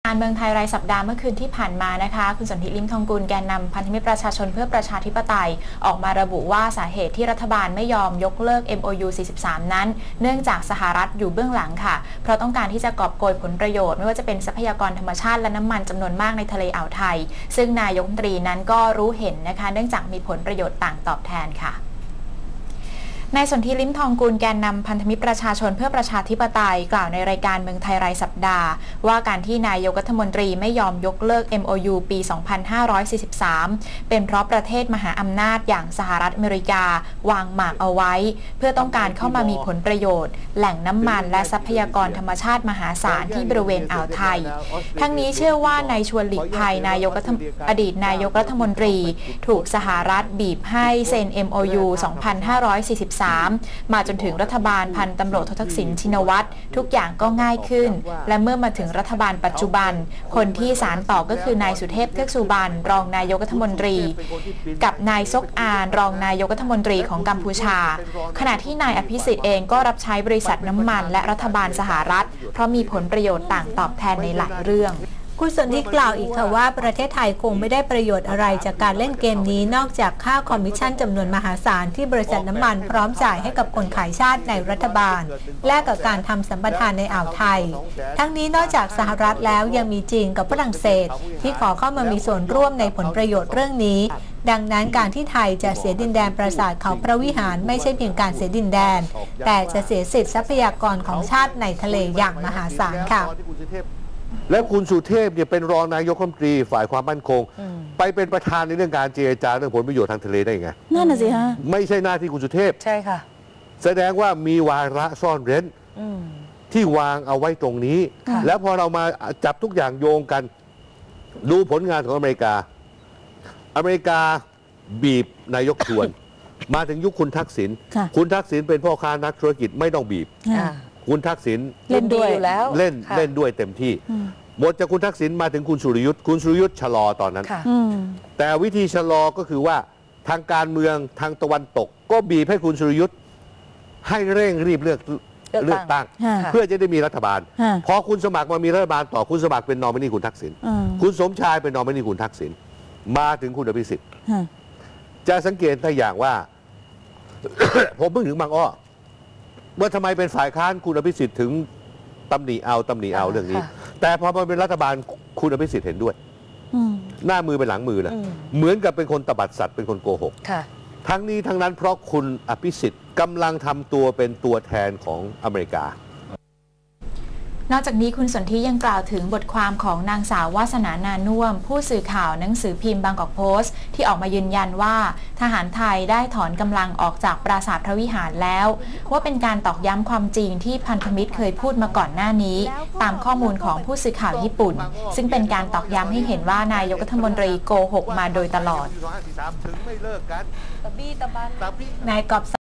การเมืองไทยรายสัปดาห์เมื่อคืนที่ผ่านมานะคะคุณสนธิ ลิ้มทองกุลแกนนำพันธมิตรประชาชนเพื่อประชาธิปไตยออกมาระบุว่าสาเหตุที่รัฐบาลไม่ยอมยกเลิก MOU 43 นั้นเนื่องจากสหรัฐอยู่เบื้องหลังค่ะเพราะต้องการที่จะกอบโกยผลประโยชน์ไม่ว่าจะเป็นทรัพยากรธรรมชาติและน้ำมันจำนวนมากในทะเลอ่าวไทยซึ่งนายกรัฐมนตรีนั้นก็รู้เห็นนะคะเนื่องจากมีผลประโยชน์ต่างตอบแทนค่ะนายสนธิ ลิ้มทองกุลแกนนำพันธมิตรประชาชนเพื่อประชาธิปไตยกล่าวในรายการเมืองไทยรายสัปดาห์ว่าการที่นายกรัฐมนตรีไม่ยอมยกเลิก MOU ปี 2543 เป็นเพราะประเทศมหาอำนาจอย่างสหรัฐอเมริกาวางหมากเอาไว้เพื่อต้องการเข้ามามีผลประโยชน์แหล่งน้ำมันและทรัพยากรธรรมชาติมหาศาลที่บริเวณอ่าวไทยทั้งนี้เชื่อว่านายชวนหลีกภัยอดีตนายกรัฐมนตรีถูกสหรัฐบีบให้เซ็น MOU 2543มาจนถึงรัฐบาลพันตำรวจโททักษิณชินวัตรทุกอย่างก็ง่ายขึ้นและเมื่อมาถึงรัฐบาลปัจจุบันคนที่สานต่อก็คือนายสุเทพเทือกสุบรรณรองนายกรัฐมนตรีกับนายซกอานรองนายกรัฐมนตรีของกัมพูชาขณะที่นายอภิสิทธิ์เองก็รับใช้บริษัทน้ำมันและรัฐบาลสหรัฐเพราะมีผลประโยชน์ต่างตอบแทนในหลายเรื่องคุณสนธิกล่าวอีกค่ะว่าประเทศไทยคงไม่ได้ประโยชน์อะไรจากการเล่นเกมนี้นอกจากค่าคอมมิชชั่นจำนวนมหาศาลที่บริษัทน้ำมันพร้อมจ่ายให้กับคนขายชาติในรัฐบาลแลกกับการทำสัมปทานในอ่าวไทยทั้งนี้นอกจากสหรัฐแล้วยังมีจีนกับฝรั่งเศสที่ขอเข้ามามีส่วนร่วมในผลประโยชน์เรื่องนี้ดังนั้นการที่ไทยจะเสียดินแดนปราสาทเขาพระวิหารไม่ใช่เพียงการเสียดินแดนแต่จะเสียสิทธิทรัพยากรของชาติในทะเลอย่างมหาศาลค่ะและคุณสุเทพเนี่ยเป็นรองนายกรัฐมนตรีฝ่ายความมั่นคงไปเป็นประธานในเรื่องการเจรจาเรื่องผลประโยชน์ทางทะเลได้ไงนั่นน่ะสิฮะไม่ใช่หน้าที่คุณสุเทพใช่ค่ะแสดงว่ามีวาระซ่อนเร้นที่วางเอาไว้ตรงนี้แล้วพอเรามาจับทุกอย่างโยงกันดูผลงานของอเมริกาบีบนายกชวนมาถึงยุคคุณทักษิณคุณทักษิณเป็นพ่อค้านักธุรกิจไม่ต้องบีบคุณทักษิณเล่นด้วยแล้วเล่นด้วยเต็มที่หมดจากคุณทักษิณมาถึงคุณสุรยุทธ์ชะลอตอนนั้นแต่วิธีชะลอก็คือว่าทางการเมืองทางตะวันตกก็บีบให้คุณสุรยุทธ์ให้เร่งรีบเลือกตั้งเพื่อจะได้มีรัฐบาลพอคุณสมัครมามีรัฐบาลต่อคุณสมัครเป็นนอมินีคุณทักษิณคุณสมชายเป็นนอมินีคุณทักษิณมาถึงคุณอภิสิทธิ์จะสังเกตได้อย่างว่า ผมเพิ่งถึงบางอ้อว่าทำไมเป็นฝ่ายค้านคุณอภิสิทธิ์ถึงตำหนิเอาเรื่องนี้แต่พอมาเป็นรัฐบาลคุณอภิสิทธิ์เห็นด้วยหน้ามือเป็นหลังมือนะเหมือนกับเป็นคนตบัดสัตว์เป็นคนโกหกทั้งนี้ทั้งนั้นเพราะคุณอภิสิทธิ์กำลังทำตัวเป็นตัวแทนของอเมริกานอกจากนี้คุณสนธิยังกล่าวถึงบทความของนางสาววาสนานานุ่วมผู้สื่อข่าวหนังสือพิมพ์บางกอกโพสต์ที่ออกมายืนยันว่าทหารไทยได้ถอนกำลังออกจากปราสาทพระวิหารแล้วว่าเป็นการตอกย้ำความจริงที่พันธมิตรเคยพูดมาก่อนหน้านี้ตามข้อมูลของผู้สื่อข่าวญี่ปุ่นซึ่งเป็นการตอกย้ำให้เห็นว่านายกรัฐมนตรีโกหกมาโดยตลอดนายกอบ